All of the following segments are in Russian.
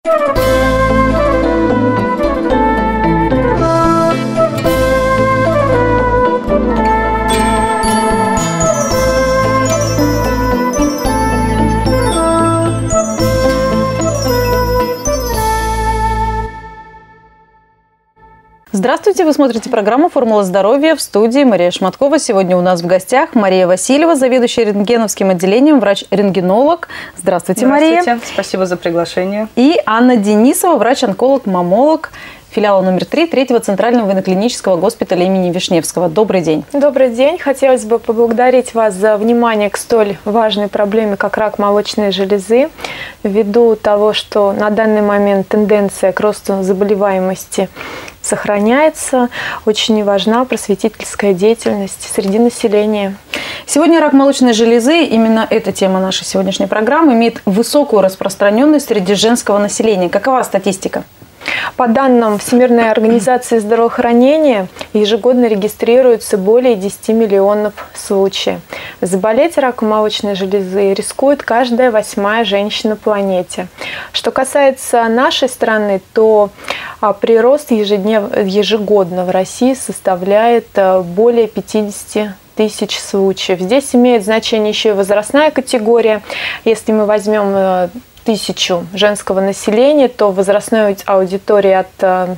Здравствуйте! Вы смотрите программу «Формула здоровья», в студии Мария Шматкова. Сегодня у нас в гостях Мария Васильева, заведующая рентгеновским отделением, врач-рентгенолог. Здравствуйте, Мария. Здравствуйте, спасибо за приглашение. И Анна Денисова, врач-онколог-мамолог филиала номер 3 Третьего центрального военно-клинического госпиталя имени Вишневского. Добрый день. Добрый день. Хотелось бы поблагодарить вас за внимание к столь важной проблеме, как рак молочной железы. Ввиду того, что на данный момент тенденция к росту заболеваемости сохраняется, очень важна просветительская деятельность среди населения. Сегодня рак молочной железы, именно эта тема нашей сегодняшней программы, имеет высокую распространенность среди женского населения. Какова статистика? По данным Всемирной организации здравоохранения, ежегодно регистрируется более 10 миллионов случаев. Заболеть раком молочной железы рискует каждая 8-я женщина на планете. Что касается нашей страны, то прирост ежегодно в России составляет более 50 тысяч случаев. Здесь имеет значение еще и возрастная категория. Если мы возьмем 1000 женского населения, то в возрастной аудитории от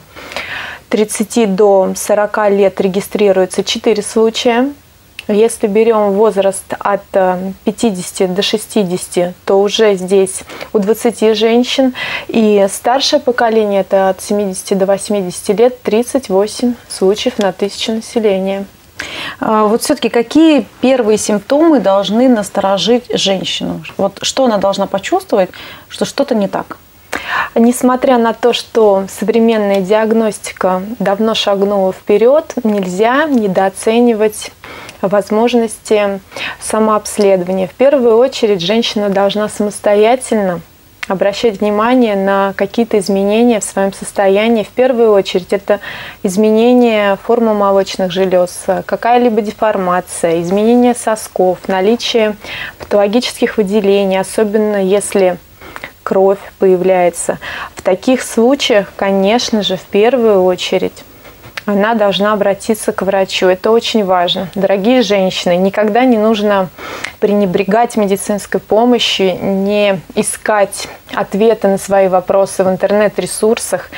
30 до 40 лет регистрируется 4 случая. Если берем возраст от 50 до 60, то уже здесь у 20 женщин. И старшее поколение, это от 70 до 80 лет, 38 случаев на 1000 населения. Вот все-таки какие первые симптомы должны насторожить женщину? Вот что она должна почувствовать, что что-то не так? Несмотря на то, что современная диагностика давно шагнула вперед, нельзя недооценивать возможности самообследования. В первую очередь женщина должна самостоятельно обращать внимание на какие-то изменения в своем состоянии. В первую очередь это изменение формы молочных желез, какая-либо деформация, изменение сосков, наличие патологических выделений, особенно если кровь появляется. В таких случаях, конечно же, в первую очередь она должна обратиться к врачу. Это очень важно. Дорогие женщины, никогда не нужно пренебрегать медицинской помощью, не искать ответы на свои вопросы в интернет-ресурсах,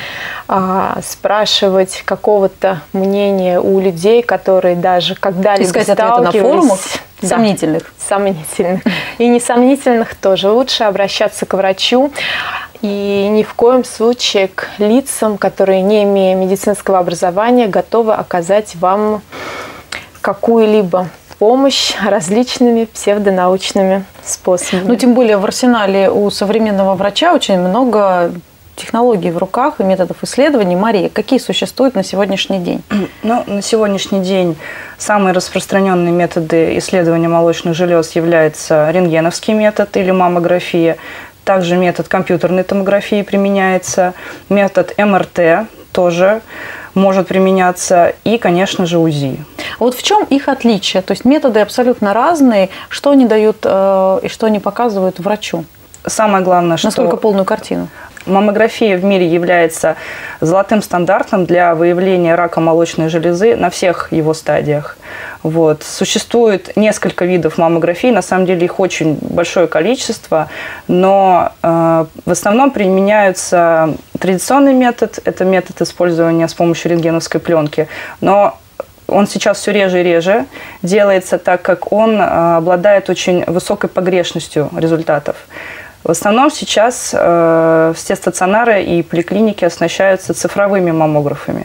спрашивать какого-то мнения у людей, которые даже когда-либо искать ответы на форумах сомнительных. Сомнительных. И несомнительных тоже. Лучше обращаться к врачу. И ни в коем случае к лицам, которые, не имея медицинского образования, готовы оказать вам какую-либо помощь различными псевдонаучными способами. Ну, тем более в арсенале у современного врача очень много технологий в руках и методов исследований. Мария, какие существуют на сегодняшний день? Ну, на сегодняшний день самые распространенные методы исследования молочных желез являются рентгеновский метод или маммография. Также метод компьютерной томографии применяется, метод МРТ тоже может применяться и, конечно же, УЗИ. Вот в чем их отличие? То есть методы абсолютно разные. Что они дают и что они показывают врачу? Самое главное, что... Насколько полную картину? Маммография в мире является золотым стандартом для выявления рака молочной железы на всех его стадиях. Вот. Существует несколько видов маммографии, на самом деле их очень большое количество, но в основном применяются традиционный метод, это метод использования с помощью рентгеновской пленки, но он сейчас все реже и реже делается, так как он обладает очень высокой погрешностью результатов. В основном сейчас все стационары и поликлиники оснащаются цифровыми маммографами.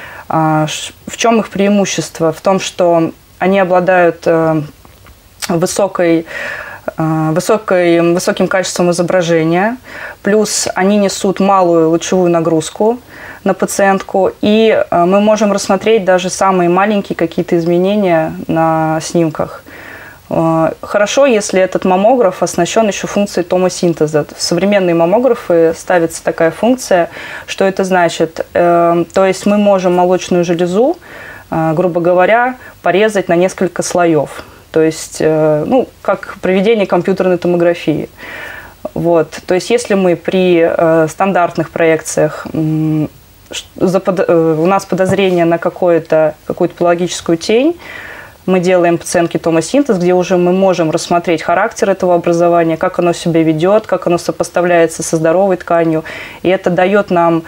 В чем их преимущество? В том, что они обладают высоким качеством изображения, плюс они несут малую лучевую нагрузку на пациентку, и мы можем рассмотреть даже самые маленькие какие-то изменения на снимках. Хорошо, если этот маммограф оснащен еще функцией томосинтеза. В современные маммографы ставится такая функция, что это значит. То есть мы можем молочную железу, грубо говоря, порезать на несколько слоев. То есть, ну, как проведение компьютерной томографии. Вот. То есть если мы при стандартных проекциях у нас подозрение на какую-то патологическую тень, мы делаем пациентке томосинтез, где уже мы можем рассмотреть характер этого образования, как оно себя ведет, как оно сопоставляется со здоровой тканью. И это дает нам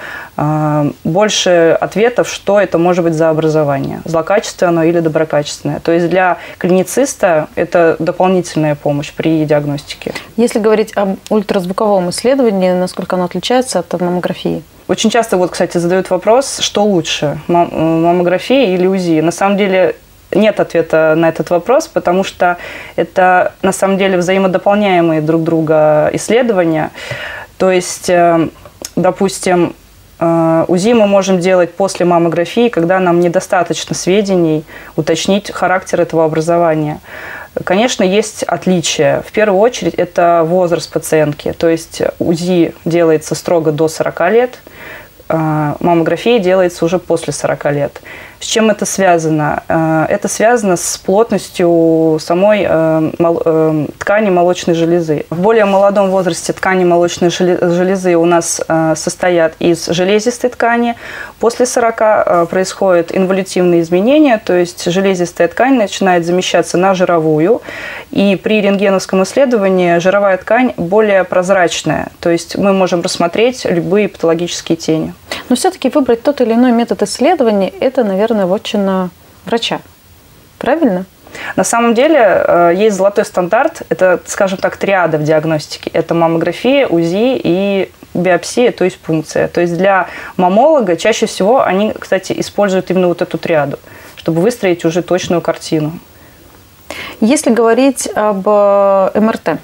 больше ответов, что это может быть за образование, злокачественное или доброкачественное. То есть для клинициста это дополнительная помощь при диагностике. Если говорить об ультразвуковом исследовании, насколько оно отличается от маммографии? Очень часто, кстати, задают вопрос, что лучше, маммография или УЗИ. На самом деле нет ответа на этот вопрос, потому что это на самом деле взаимодополняемые друг друга исследования. То есть, допустим, УЗИ мы можем делать после маммографии, когда нам недостаточно сведений уточнить характер этого образования. Конечно, есть отличия. В первую очередь, это возраст пациентки. То есть УЗИ делается строго до 40 лет, маммография делается уже после 40 лет. С чем это связано? Это связано с плотностью самой ткани молочной железы. В более молодом возрасте ткани молочной железы у нас состоят из железистой ткани. После 40 происходят инволютивные изменения, то есть железистая ткань начинает замещаться на жировую. И при рентгеновском исследовании жировая ткань более прозрачная, то есть мы можем рассмотреть любые патологические тени. Но все-таки выбрать тот или иной метод исследования – это, наверное, вотчина врача. Правильно? На самом деле есть золотой стандарт. Это, скажем так, триада в диагностике. Это маммография, УЗИ и биопсия, то есть пункция. То есть для маммолога чаще всего они, кстати, используют именно эту триаду, чтобы выстроить уже точную картину. Если говорить об МРТ,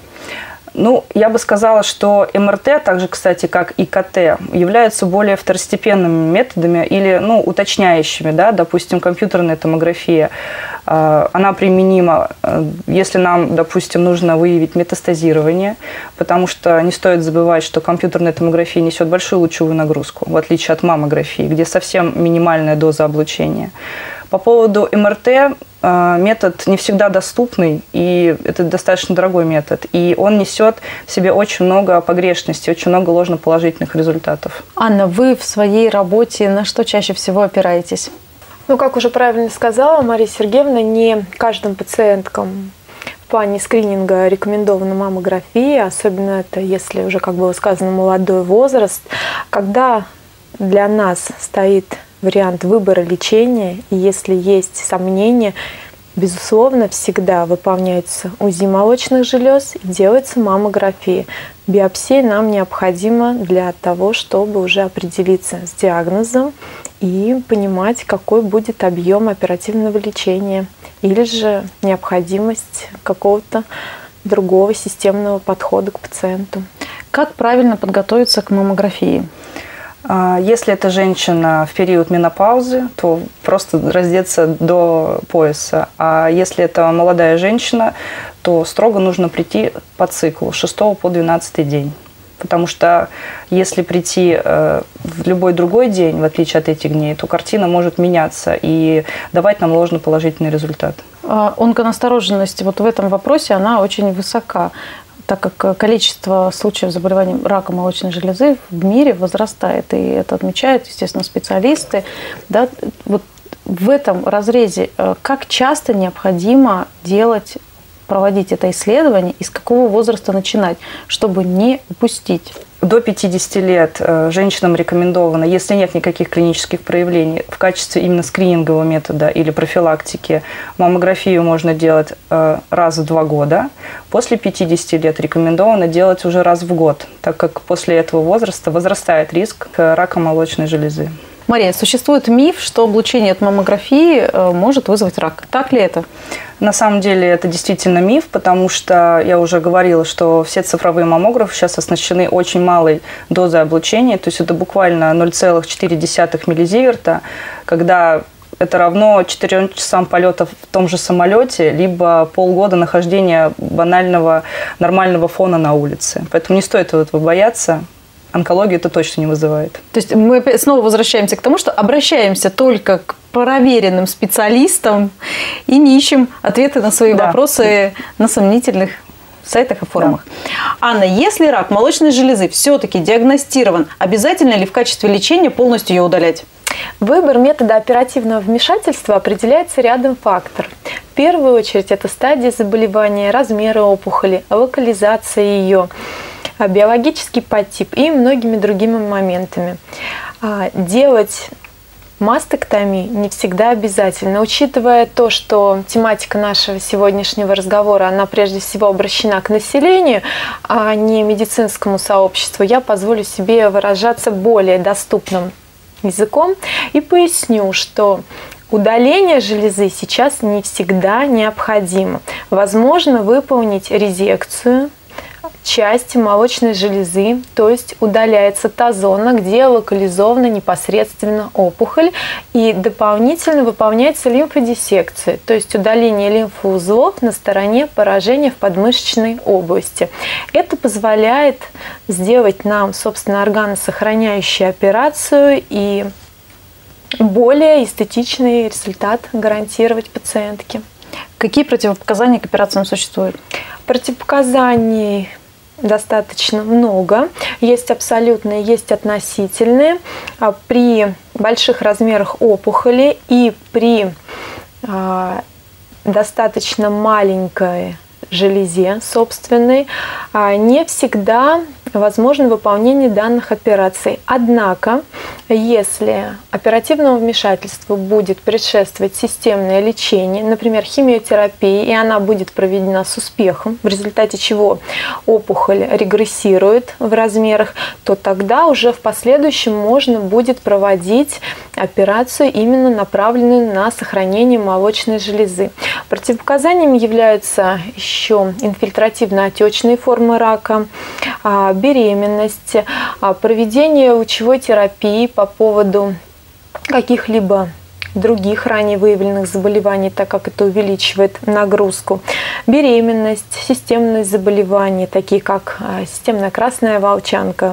я бы сказала, что МРТ, так же, кстати, как и КТ, являются более второстепенными методами или, уточняющими, да, допустим, компьютерная томография. Она применима, если нам, допустим, нужно выявить метастазирование, потому что не стоит забывать, что компьютерная томография несет большую лучевую нагрузку, в отличие от маммографии, где совсем минимальная доза облучения. По поводу МРТ, метод не всегда доступный, и это достаточно дорогой метод. И он несет в себе очень много погрешностей, очень много ложноположительных результатов. Анна, вы в своей работе на что чаще всего опираетесь? Как уже правильно сказала Мария Сергеевна, не каждым пациенткам в плане скрининга рекомендована маммография, особенно это, если уже, как было сказано, молодой возраст. Когда для нас стоит вариант выбора лечения, и если есть сомнения, безусловно, всегда выполняется УЗИ молочных желез и делается маммография. Биопсия нам необходима для того, чтобы уже определиться с диагнозом и понимать, какой будет объем оперативного лечения или же необходимость какого-то другого системного подхода к пациенту. Как правильно подготовиться к маммографии? Если это женщина в период менопаузы, то просто раздеться до пояса. А если это молодая женщина, то строго нужно прийти по циклу с 6 по 12 день. Потому что если прийти в любой другой день, в отличие от этих дней, то картина может меняться и давать нам ложноположительный результат. Онконастороженность в этом вопросе, она очень высока, так как количество случаев заболевания рака молочной железы в мире возрастает. И это отмечают, естественно, специалисты. Да, в этом разрезе как часто необходимо проводить это исследование и с какого возраста начинать, чтобы не упустить? До 50 лет женщинам рекомендовано, если нет никаких клинических проявлений, в качестве именно скринингового метода или профилактики, маммографию можно делать раз в 2 года. После 50 лет рекомендовано делать уже раз в год, так как после этого возраста возрастает риск рака молочной железы. Мария, существует миф, что облучение от маммографии может вызвать рак. Так ли это? На самом деле это действительно миф, потому что я уже говорила, что все цифровые маммографы сейчас оснащены очень малой дозой облучения, то есть это буквально 0,4 миллизиверта, когда это равно 4 часам полета в том же самолете, либо полгода нахождения банального нормального фона на улице. Поэтому не стоит этого бояться. Онкологию это точно не вызывает. То есть мы снова возвращаемся к тому, что обращаемся только к проверенным специалистам и не ищем ответы на свои вопросы на сомнительных сайтах и форумах. Да. Анна, если рак молочной железы все-таки диагностирован, обязательно ли в качестве лечения полностью ее удалять? Выбор метода оперативного вмешательства определяется рядом факторов. В первую очередь это стадия заболевания, размеры опухоли, локализация ее, биологический подтип и многими другими моментами. Делать мастектомию не всегда обязательно. Учитывая то, что тематика нашего сегодняшнего разговора, она прежде всего обращена к населению, а не медицинскому сообществу, я позволю себе выражаться более доступным языком и поясню, что удаление железы сейчас не всегда необходимо. Возможно выполнить резекцию части молочной железы, то есть удаляется та зона, где локализована непосредственно опухоль, и дополнительно выполняется лимфодиссекция, то есть удаление лимфоузлов на стороне поражения в подмышечной области. Это позволяет сделать нам, собственно, органосохраняющую операцию и более эстетичный результат гарантировать пациентке. Какие противопоказания к операциям существуют? Противопоказаний достаточно много. Есть абсолютные, есть относительные. При больших размерах опухоли и при достаточно маленькой железе собственной не всегда возможно выполнение данных операций. Однако, если оперативному вмешательству будет предшествовать системное лечение, например, химиотерапия, и она будет проведена с успехом, в результате чего опухоль регрессирует в размерах, то тогда уже в последующем можно будет проводить операцию, именно направленную на сохранение молочной железы. Противопоказаниями являются еще инфильтративно-отечные формы рака, беременность, проведение лучевой терапии по поводу каких-либо других ранее выявленных заболеваний, так как это увеличивает нагрузку, беременность, системные заболевания, такие как системная красная волчанка,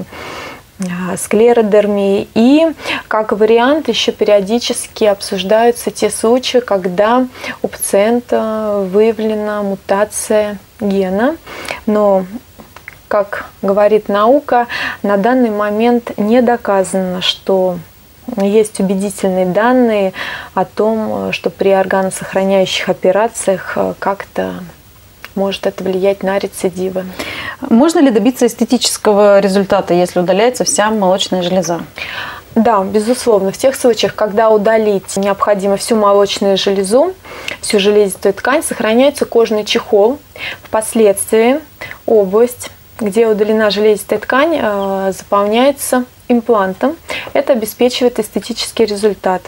склеродермии, и как вариант еще периодически обсуждаются те случаи, когда у пациента выявлена мутация гена, но, как говорит наука, на данный момент не доказано, что есть убедительные данные о том, что при органосохраняющих операциях как-то может это влиять на рецидивы. Можно ли добиться эстетического результата, если удаляется вся молочная железа? Да, безусловно. В тех случаях, когда удалить необходимо всю молочную железу, всю железистую ткань, сохраняется кожный чехол. Впоследствии область, где удалена железистая ткань, заполняется имплантом. Это обеспечивает эстетический результат.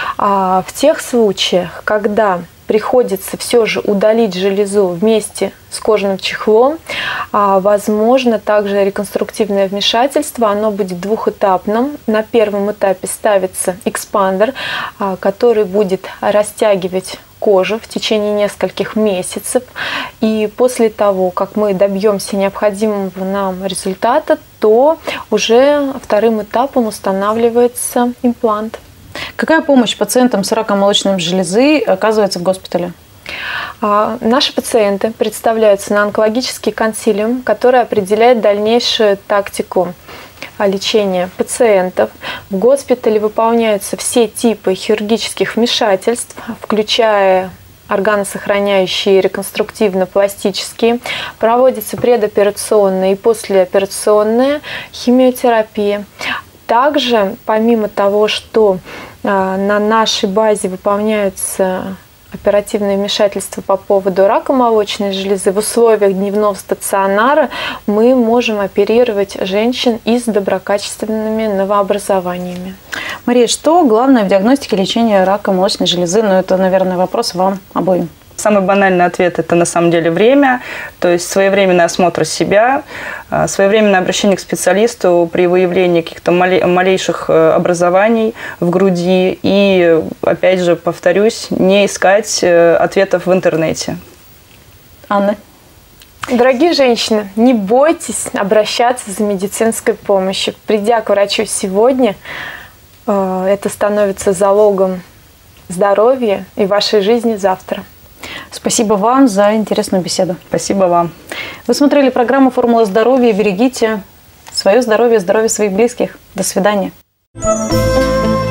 В тех случаях, когда приходится все же удалить железу вместе с кожным чехлом, возможно также реконструктивное вмешательство. Оно будет двухэтапным. На первом этапе ставится экспандер, который будет растягивать кожу в течение нескольких месяцев. И после того, как мы добьемся необходимого нам результата, то уже вторым этапом устанавливается имплант. Какая помощь пациентам с раком молочной железы оказывается в госпитале? Наши пациенты представляются на онкологический консилиум, который определяет дальнейшую тактику лечения пациентов. В госпитале выполняются все типы хирургических вмешательств, включая органосохраняющие, реконструктивно-пластические. Проводится предоперационная и послеоперационная химиотерапия. Также, помимо того, что на нашей базе выполняются оперативные вмешательства по поводу рака молочной железы, в условиях дневного стационара мы можем оперировать женщин и с доброкачественными новообразованиями. Мария, что главное в диагностике лечения рака молочной железы? Ну, это, наверное, вопрос вам обоим. Самый банальный ответ – это на самом деле время, то есть своевременный осмотр себя, своевременное обращение к специалисту при выявлении каких-то малейших образований в груди и, опять же, повторюсь, не искать ответов в интернете. Анна? Дорогие женщины, не бойтесь обращаться за медицинской помощью. Придя к врачу сегодня, это становится залогом здоровья и вашей жизни завтра. Спасибо вам за интересную беседу. Спасибо вам. Вы смотрели программу «Формула здоровья». Берегите свое здоровье, здоровье своих близких. До свидания.